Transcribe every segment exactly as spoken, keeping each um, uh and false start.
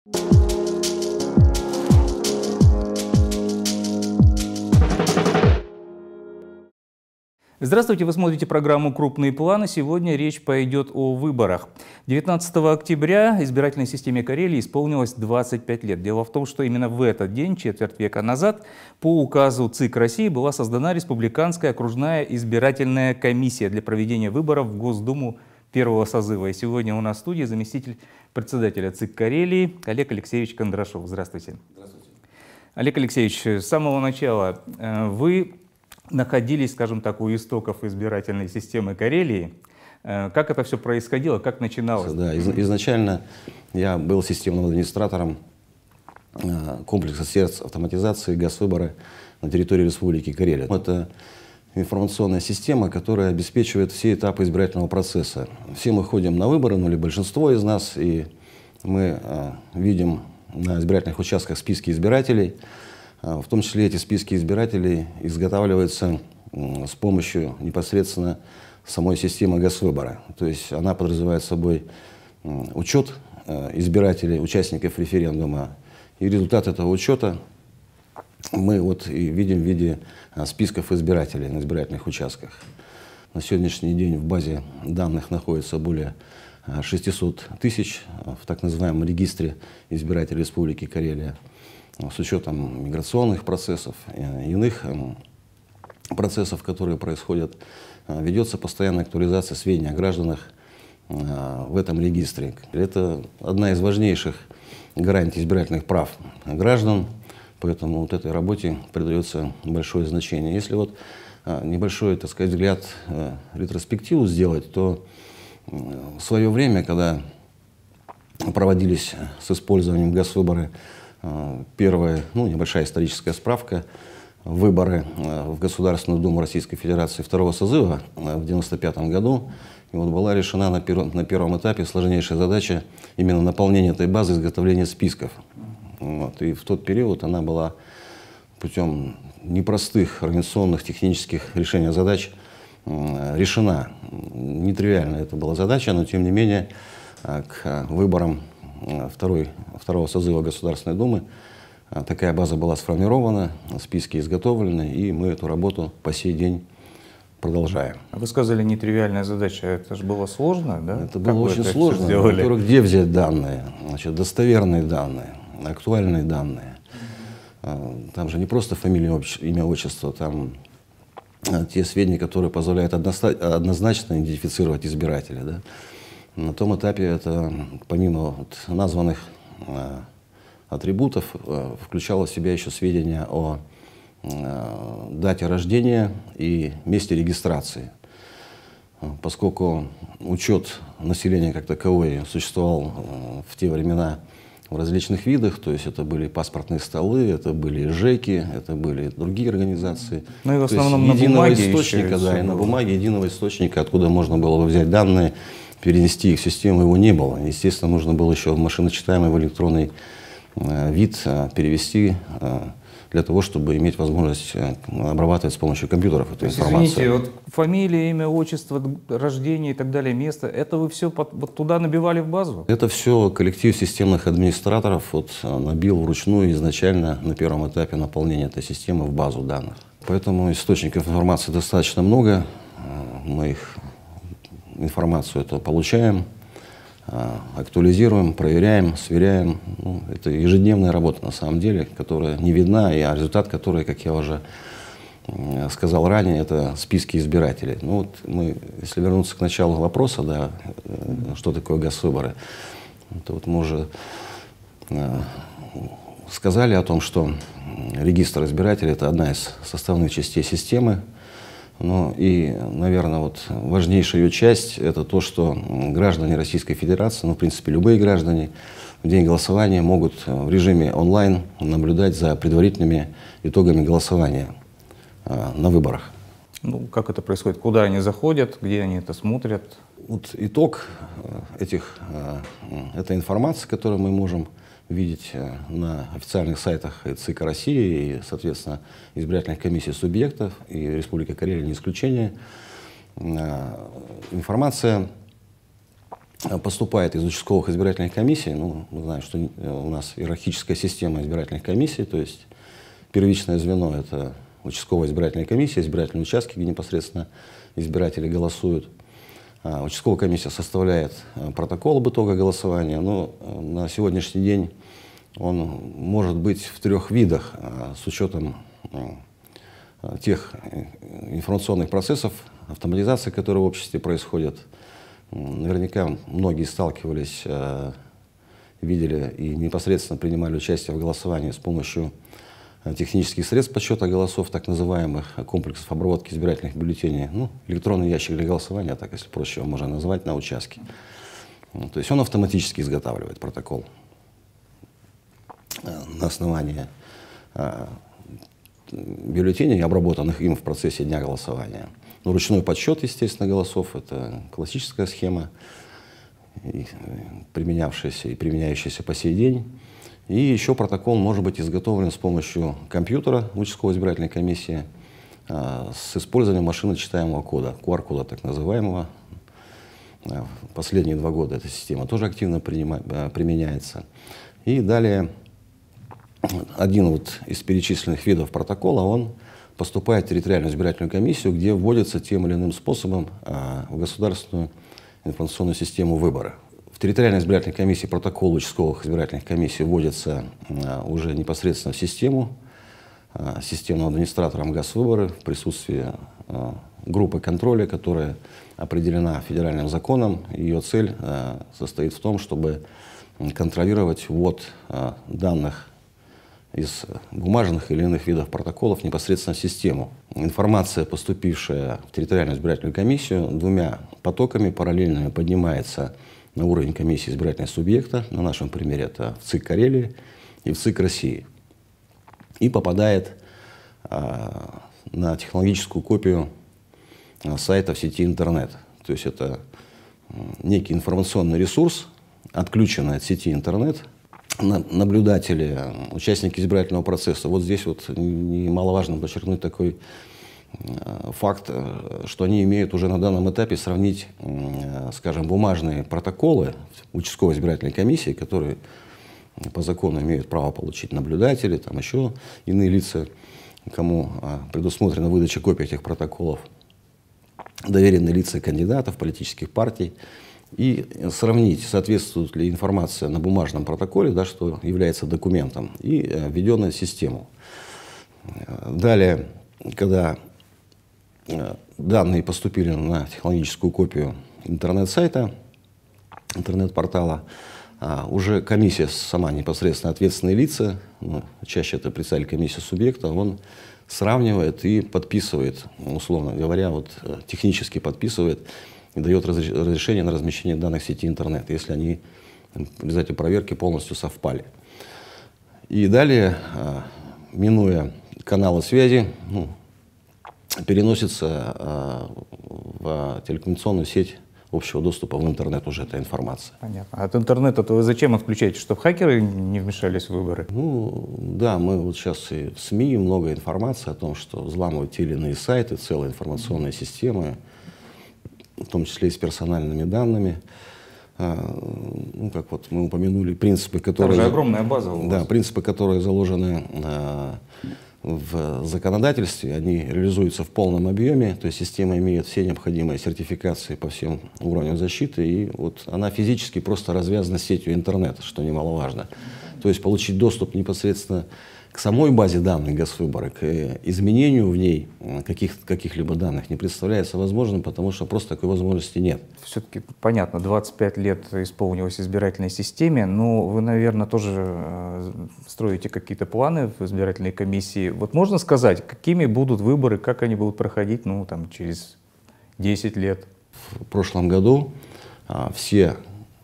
Здравствуйте, вы смотрите программу «Крупные планы». Сегодня речь пойдет о выборах. девятнадцатого октября избирательной системе Карелии исполнилось двадцать пять лет. Дело в том, что именно в этот день, четверть века назад, по указу ЦИК России была создана Республиканская окружная избирательная комиссия для проведения выборов в Госдуму первого созыва. И сегодня у нас в студии заместитель председателя ЦИК Карелии Олег Алексеевич Кондрашов. Здравствуйте. Здравствуйте. Олег Алексеевич, с самого начала вы находились, скажем так, у истоков избирательной системы Карелии. Как это все происходило, как начиналось? Да, из, изначально я был системным администратором комплекса сердц автоматизации газвыборы на территории Республики Карелия. Это информационная система, которая обеспечивает все этапы избирательного процесса. Все мы ходим на выборы, ну или большинство из нас, и мы а, видим на избирательных участках списки избирателей. В том числе эти списки избирателей изготавливаются с помощью непосредственно самой системы газвыбора. То есть она подразумевает собой учет избирателей, участников референдума. И результат этого учета мы вот и видим в виде списков избирателей на избирательных участках. На сегодняшний день в базе данных находится более шестисот тысяч в так называемом регистре избирателей Республики Карелия. С учетом миграционных процессов, иных процессов, которые происходят, ведется постоянная актуализация сведений о гражданах в этом регистре. Это одна из важнейших гарантий избирательных прав граждан, поэтому вот этой работе придается большое значение. Если вот небольшой, так сказать, взгляд, ретроспективу сделать, то в свое время, когда проводились с использованием газвыборы, первая, ну, небольшая историческая справка, выборы в Государственную Думу Российской Федерации второго созыва в девяносто пятом году. И вот была решена на первом, на первом этапе сложнейшая задача именно наполнения этой базы, изготовления списков. Вот. И в тот период она была путем непростых организационных, технических решения задач решена. Нетривиальная это была задача, но тем не менее к выборам Второй, второго созыва Государственной Думы такая база была сформирована, списки изготовлены, и мы эту работу по сей день продолжаем. Вы сказали, нетривиальная задача. Это же было сложно, да? Это было очень это сложно. Во-первых, где взять данные? Значит, достоверные данные, актуальные данные. Там же не просто фамилия, имя, отчество, там те сведения, которые позволяют однозначно идентифицировать избирателя. Да? На том этапе это, помимо вот названных э, атрибутов, э, включало в себя еще сведения о э, дате рождения и месте регистрации. Поскольку учет населения как таковой существовал э, в те времена в различных видах, то есть это были паспортные столы, это были ЖЭКи, это были другие организации. Ну и в основном то есть на единого бумаге источника, да, и на бумаге единого источника, откуда можно было бы взять данные, перенести их в систему, его не было. Естественно, нужно было еще в машиночитаемый, в электронный э, вид э, перевести э, для того, чтобы иметь возможность э, обрабатывать с помощью компьютеров эту информацию. Извините, вот фамилия, имя, отчество, рождение и так далее, место, это вы все под, вот туда набивали в базу? Это все коллектив системных администраторов вот, набил вручную изначально на первом этапе наполнения этой системы в базу данных. Поэтому источников информации достаточно много. Мы их информацию это получаем, актуализируем, проверяем, сверяем. Ну, это ежедневная работа на самом деле, которая не видна, и а результат, который, как я уже сказал ранее, это списки избирателей. Ну, вот мы, если вернуться к началу вопроса, да, что такое газвыборы, то вот мы уже сказали о том, что регистр избирателей – это одна из составных частей системы. Ну и, наверное, вот важнейшая ее часть – это то, что граждане Российской Федерации, ну, в принципе, любые граждане, в день голосования могут в режиме онлайн наблюдать за предварительными итогами голосования э, на выборах. Ну, как это происходит? Куда они заходят, где они это смотрят? Вот итог этих, э, этой информации, которую мы можем видеть на официальных сайтах ЦИК России и, соответственно, избирательных комиссий субъектов, и Республика Карелия не исключение. Информация поступает из участковых избирательных комиссий. Ну, мы знаем, что у нас иерархическая система избирательных комиссий, то есть первичное звено — это участковая избирательная комиссия, избирательные участки, где непосредственно избиратели голосуют. Участковая комиссия составляет протокол об итогах голосования, но на сегодняшний день он может быть в трех видах с учетом тех информационных процессов, автоматизации, которые в обществе происходят. Наверняка многие сталкивались, видели и непосредственно принимали участие в голосовании с помощью технических средств подсчета голосов, так называемых комплексов обработки избирательных бюллетеней, ну, электронный ящик для голосования, так если проще его можно назвать, на участке. То есть он автоматически изготавливает протокол на основании бюллетеней, обработанных им в процессе дня голосования. Ну, ручной подсчет, естественно, голосов — это классическая схема, применявшаяся и применяющаяся по сей день. И еще протокол может быть изготовлен с помощью компьютера участковой избирательной комиссии а, с использованием машиночитаемого кода, ку ар кода так называемого. А, последние два года эта система тоже активно принима, а, применяется. И далее один вот из перечисленных видов протокола, он поступает в территориальную избирательную комиссию, где вводится тем или иным способом а, в государственную информационную систему выбора. В территориальной избирательной комиссии протокол участковых избирательных комиссий вводится а, уже непосредственно в систему, а, системным администратором Госвыборы в присутствии а, группы контроля, которая определена федеральным законом. Ее цель а, состоит в том, чтобы контролировать ввод а, данных из бумажных или иных видов протоколов непосредственно в систему. Информация, поступившая в территориальную избирательную комиссию, двумя потоками параллельно поднимается на уровень комиссии избирательного субъекта, на нашем примере это в ЦИК Карелии и в ЦИК России, и попадает а, на технологическую копию а, сайта в сети интернет. То есть это а, некий информационный ресурс, отключенный от сети интернет. Наблюдатели, участники избирательного процесса. Вот здесь вот немаловажно подчеркнуть такой факт, что они имеют уже на данном этапе сравнить, скажем, бумажные протоколы участковой избирательной комиссии, которые по закону имеют право получить наблюдатели, там еще иные лица, кому предусмотрена выдача копий этих протоколов, доверенные лица кандидатов, политических партий, и сравнить, соответствует ли информация на бумажном протоколе, да, что является документом, и э, введенная в систему. Далее, когда э, данные поступили на технологическую копию интернет-сайта, интернет-портала, э, уже комиссия, сама непосредственно ответственные лица, ну, чаще это представитель комиссии субъекта, он сравнивает и подписывает, условно говоря, вот, технически подписывает и дает разрешение на размещение данных в сети интернет, если они в результате проверки полностью совпали. И далее, минуя каналы связи, ну, переносится в телекоммуникационную сеть общего доступа в интернет уже эта информация. Понятно. От интернета-то вы зачем отключаете? Чтобы хакеры не вмешались в выборы? Ну, да, мы вот сейчас и в СМИ много информации о том, что взламывают те или иные сайты, целые информационные системы, в том числе и с персональными данными. А, ну, как вот мы упомянули, принципы, которые... Там же огромная база у вас. Да, принципы, которые заложены а, в законодательстве, они реализуются в полном объеме, то есть система имеет все необходимые сертификации по всем уровням защиты, и вот она физически просто развязана сетью интернета, что немаловажно. То есть получить доступ непосредственно к самой базе данных Госвыбора, к изменению в ней каких, каких-либо данных не представляется возможным, потому что просто такой возможности нет. Все-таки понятно, двадцать пять лет исполнилось избирательной системе, но вы, наверное, тоже строите какие-то планы в избирательной комиссии. Вот можно сказать, какими будут выборы, как они будут проходить, ну, там, через десять лет? В прошлом году а, все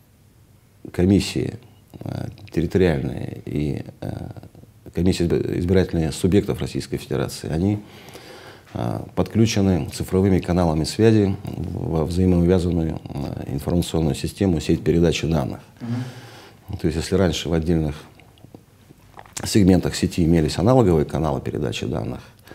комиссии а, территориальные и а, комиссии избирательных субъектов Российской Федерации, они а, подключены цифровыми каналами связи во взаимоувязанную а, информационную систему, сеть передачи данных. Mm-hmm. То есть, если раньше в отдельных сегментах сети имелись аналоговые каналы передачи данных,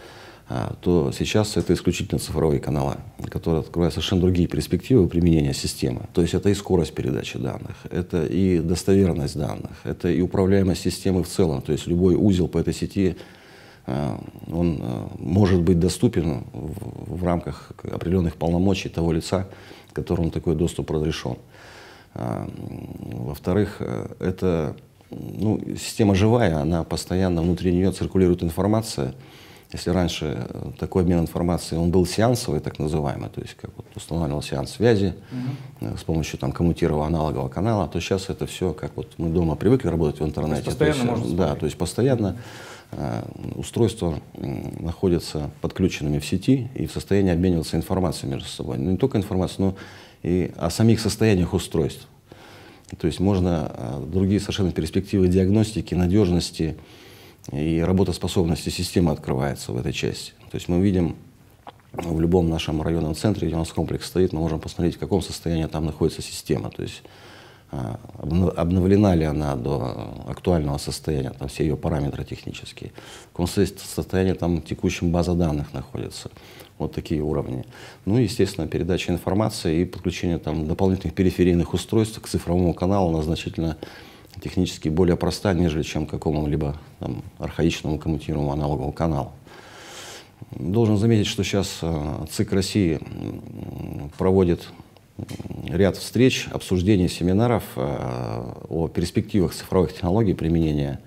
то сейчас это исключительно цифровые каналы, которые открывают совершенно другие перспективы применения системы. То есть это и скорость передачи данных, это и достоверность данных, это и управляемость системы в целом. То есть любой узел по этой сети, он может быть доступен в рамках определенных полномочий того лица, которому такой доступ разрешен. Во-вторых, это ну, система живая, она постоянно, внутри нее циркулирует информация. Если раньше такой обмен информацией, он был сеансовый, так называемый, то есть как вот устанавливал сеанс связи mm-hmm. с помощью там коммутированного аналогового канала, то сейчас это все, как вот мы дома привыкли работать в интернете. То есть постоянно то есть, можно да, то есть постоянно э, устройства э, находятся подключенными в сети и в состоянии обмениваться информацией между собой. Но не только информацией, но и о самих состояниях устройств. То есть можно э, другие совершенно перспективы диагностики, надежности и работоспособности системы открывается в этой части. То есть мы видим в любом нашем районном центре, где у нас комплекс стоит, мы можем посмотреть, в каком состоянии там находится система. То есть обновлена ли она до актуального состояния, там все ее параметры технические, в каком состоянии там текущем база данных находится. Вот такие уровни. Ну и, естественно, передача информации и подключение там дополнительных периферийных устройств к цифровому каналу, она значительно технически более проста, нежели чем какому-либо там архаичному коммутируемому аналоговому каналу. Должен заметить, что сейчас ЦИК России проводит ряд встреч, обсуждений, семинаров о перспективах цифровых технологий применения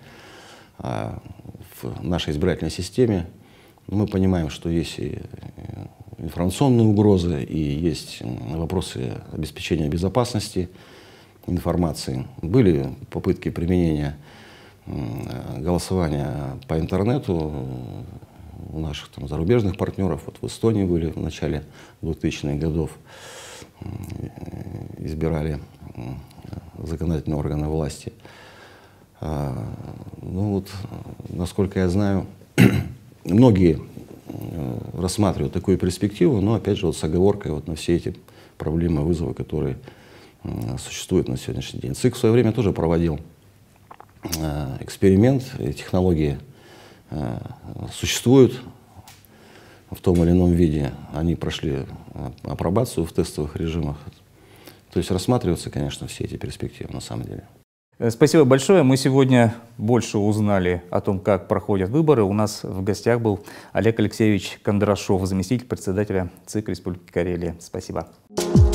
в нашей избирательной системе. Мы понимаем, что есть и информационные угрозы, и есть вопросы обеспечения безопасности информации. Были попытки применения голосования по интернету у наших там зарубежных партнеров. Вот в Эстонии были в начале двухтысячных годов. Избирали законодательные органы власти. Ну вот, насколько я знаю, многие рассматривают такую перспективу, но опять же вот с оговоркой вот на все эти проблемы, вызовы, которые существуют на сегодняшний день. ЦИК в свое время тоже проводил эксперимент, технологии существуют в том или ином виде, они прошли апробацию в тестовых режимах. То есть рассматриваются, конечно, все эти перспективы на самом деле. Спасибо большое. Мы сегодня больше узнали о том, как проходят выборы. У нас в гостях был Олег Алексеевич Кондрашов, заместитель председателя ЦИК Республики Карелия. Спасибо.